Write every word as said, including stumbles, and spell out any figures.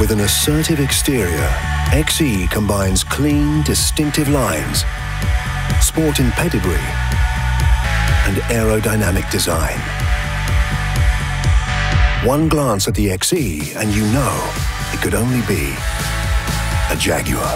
With an assertive exterior, X E combines clean, distinctive lines, sport in pedigree, and aerodynamic design. One glance at the X E and you know it could only be a Jaguar.